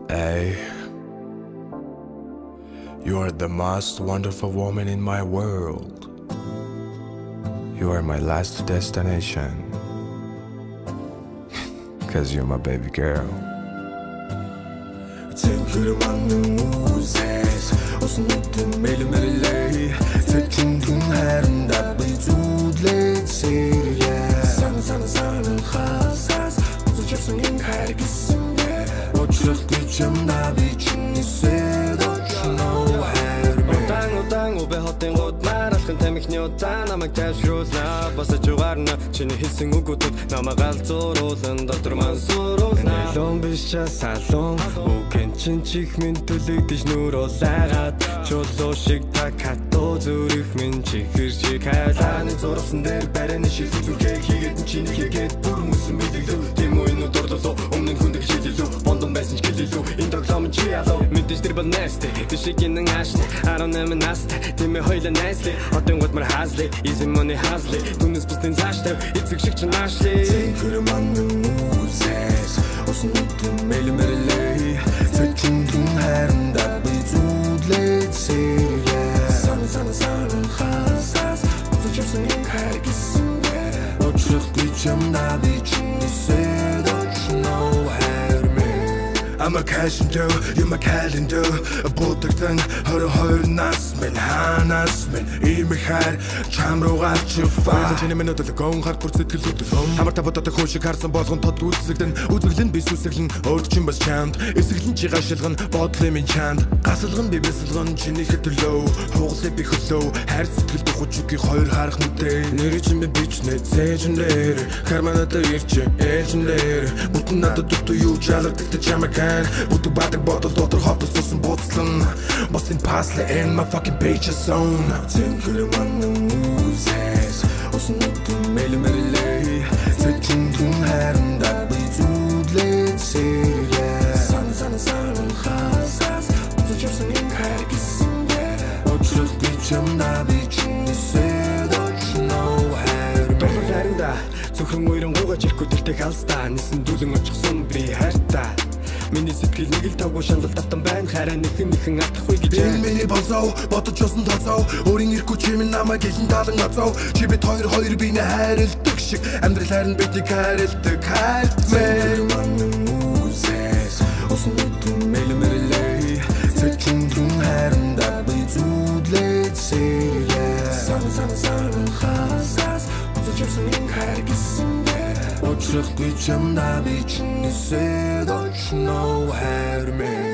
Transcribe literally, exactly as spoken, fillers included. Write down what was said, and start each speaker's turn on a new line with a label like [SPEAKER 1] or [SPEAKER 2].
[SPEAKER 1] Hey, you are the most wonderful woman in my world. You are my last destination. Cause you're my baby girl.
[SPEAKER 2] Тамхины удаа намайг тайвшруулна бас ажугаарна чиний хэлсэн үгүүдэд намайг галзууруулан дотор мансууруулна лон биш салон үхэн чин чих минь төлөгдөж нүрөө сайгаад чулуу шиг та катуу зүрх минь чихэр шиг хайлааны зурсан дээр барайны шиг зүрхээ хийгээд чиний хийгээд бүр мөсөн билэглүү тийм үү энэ дурлуу өмнө нь хүндэг шилэлүү бондон байсан ч гэлэлүү энэ тоглоом чи ялуу мэдээж тэр бол настай тишиг инэн ааштай аран нэмэн настай тийм ээ хоёлаа найслаа Oteng what my hasly, easy money hasly. Tunis bustin zashter, it's a shikshin ashly. Take your man the mooses, osun utum mele merelei. Touching tum harum that be too late, say yeah. Sana sana sana khasas, uzu chipsin in hargisin yeah. Ochuk bicham da bichin say don't you know how me. I'm a cash and dough, you're my calendar. A bootagtan, hör hör nas men hanas men имихар чамруугаар чи фаа чиний минут л гон хар бүр сэтгэл хөдлөн хамар та бодоод хөшиг харсан болгон тод үзэгдэн үзэглэн би сүсэглэн өөр чин бас чамд эсэглэн чи гашилган бодлын минь чамд гасалган би бэсэлгэн чиний хөдлөө хуглаа би хөлөө хайр сэтгэл духучгийн хоёр харах нүдээ нэр чин би бичнэ зээжнээр харманата ирч ээлжнээр бүтэн надад дутуу юу жалгадаг та чамаган бүтэн бадаг бодол дотор хотолсон боцлон Boston Parsley and my fucking page is on. Think you want the mooses. Osun utum mele merelei. Touching tum harum that be too late. Say yeah. Sana sana sana khasas. Uzu chipsin in hargisin yeah. Ochuk bicham da bichin say don't you know how to make. Харинда зөвхөн уйран гуугаж ирэхгүй тэртээ халстаа нисэн дүүлэн очихсон би хайртаа Миний сэтгэл нэг л тавгүй шаналт автан байна хараа нэхэн нэхэн атахгүй гэж миний босоо бодож усан тооцоо өөрийн ирэхгүй чи минь намайг хэлэн таалан гацоо чи бид хоёр хоёр биенээ хайрладаг шиг амьдрал харин бидийг хайрладаг хайртмээ музес усан утум мэлэ мэлэ цэчин тун харин да би зүдлээ сэрээ сана сана сана хасас усан чипсэн ин харгисэн Ochuk bicham da bichin say don't you know how to make